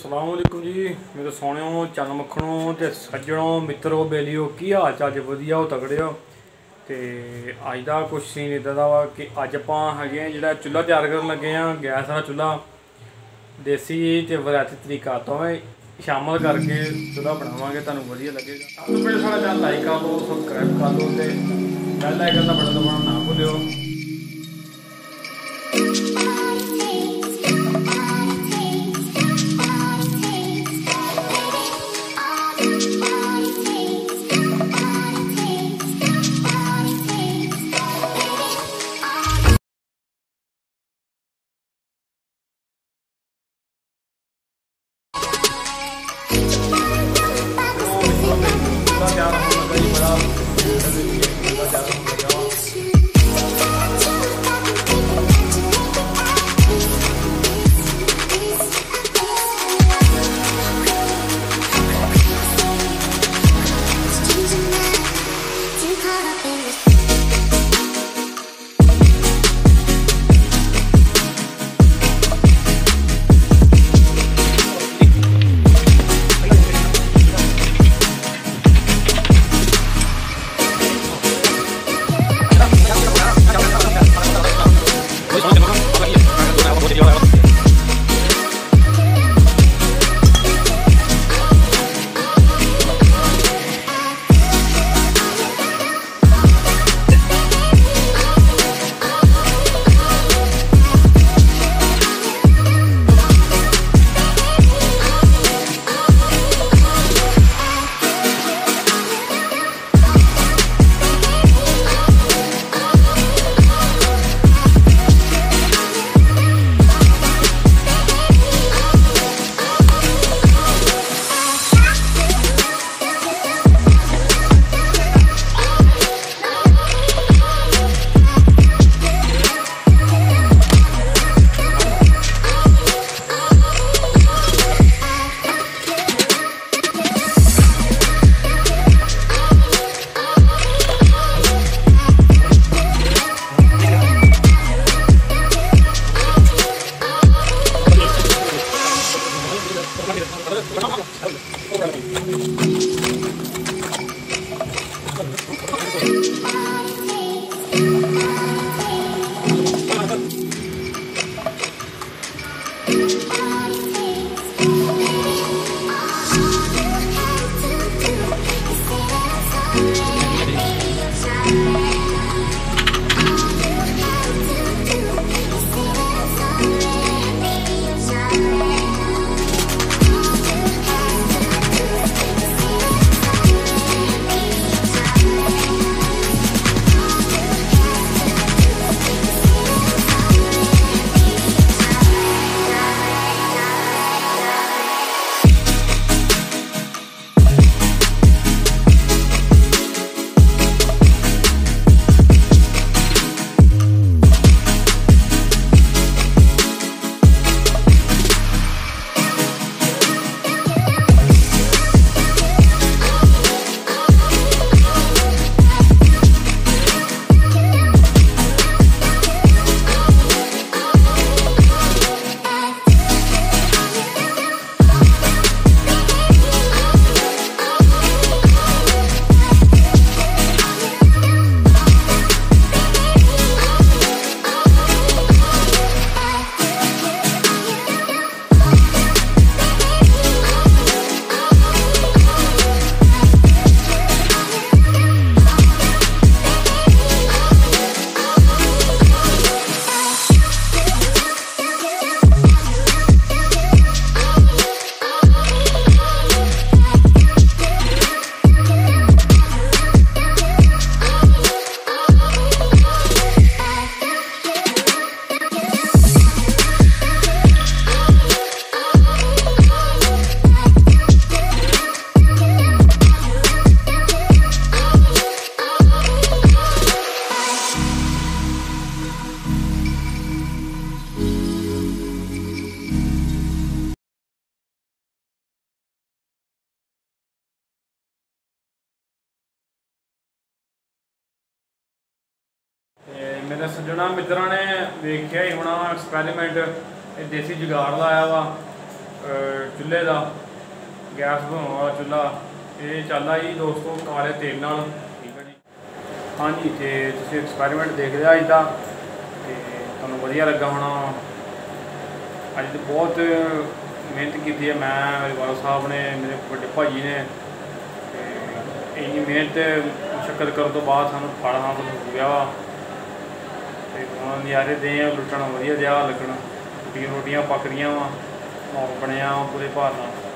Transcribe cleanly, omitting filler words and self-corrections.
असलामुअलैकुम जी मेरे सोहणियों चन्न मक्खणों ते सज्जनों मित्रों बेलियो की हाल चाल जे वधिया हो तगड़े हो। तो अज का कुछ सीन इदा का वा कि अज आपां हैगे जो चूल्हा तैयार करन लगे हाँ गैस वाला चूल्हा देसी ते वलैती तरीका दोवें शामिल करके चूल्हा बनावांगे तुहानूं वधिया लगेगा। सब तो पहले साढ़ा चैनल लाइक कर लो सबसक्राइब कर लो तो बैल आइकन का बटन दबाना ना भुल्लिओ। मेरे सज्जनों मित्रों ने वेख्या ही होना एक्सपैरीमेंट देसी जुगाड़ लाया वा ਚੁੱਲ੍ਹੇ ਦਾ ਗੈਸ ਬਣਾਉਣ ਵਾਲਾ ਚੁੱਲ੍ਹਾ ਇਹ ਚੱਲਦਾ ਜੀ ਦੋਸਤੋ ਕਾਲੇ ਤੇਲ ਨਾਲ। ਠੀਕ ਹੈ ਜੀ। ਹਾਂਜੀ, ਤੇ ਤੁਸੀਂ ਐਕਸਪੈਰੀਮੈਂਟ ਦੇਖ ਲਿਆ ਅੱਜ ਦਾ ਤੇ ਤੁਹਾਨੂੰ ਵਧੀਆ ਲੱਗਾ ਹੋਣਾ। ਅੱਜ ਤਾਂ ਬਹੁਤ ਮਿਹਨਤ ਕੀਤੀ ਹੈ ਮੈਂ, ਮੇਰੇ ਵਾਲਾ ਸਾਹਿਬ ਨੇ, ਮੇਰੇ ਵੱਡੇ ਭਾਜੀ ਨੇ, ਤੇ ਇੰਨੀ ਮਿਹਨਤ ਮੁਸ਼ੱਕਤ ਕਰਨ ਤੋਂ ਬਾਅਦ ਸਾਨੂੰ ਫਲ ਹਾਸਲ ਹੋ ਗਿਆ ਵਾ। ਤੇ ਹੁਣ ਨਜ਼ਾਰੇ ਦੇ ਲੁੱਟਣ ਵਧੀਆ ਜਿਹਾ ਲੱਗਣ, ਰੋਟੀਆਂ ਪੱਕਦੀਆਂ ਵਾ, ਬਣਿਆ ਪੂਰੇ ਭਾਰ ਨਾਲ।